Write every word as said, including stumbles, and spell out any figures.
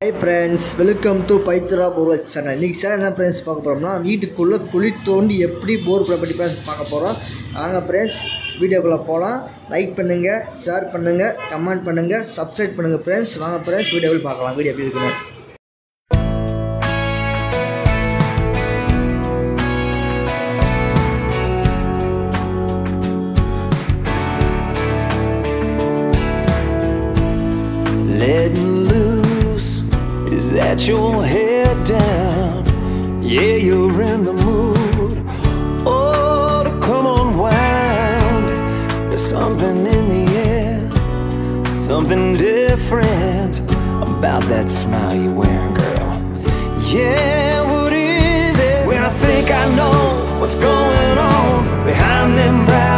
Hi friends, welcome to Pavithara Borewell channel. இன்னைக்கு sir என்ன friends பார்க்க போறோம்னா வீட்டுக்குள்ள குழி தோண்டி எப்படி போர் பத்தி பார்க்க போறோம். வாங்க friends வீடியோக்குள்ள போலாம். லைக் பண்ணுங்க, ஷேர் பண்ணுங்க, கமெண்ட் பண்ணுங்க, Subscribe பண்ணுங்க friends. வாங்க friends வீடியோவில் பார்க்கலாம். வீடியோ எப்படி இருக்குன்னு. Letting loose, is that your head down? Yeah, you're in the mood. Oh, to come unwound. There's something in the air, something different about that smile you're wearing, girl. Yeah, what is it? When I think I know what's going on behind them brows.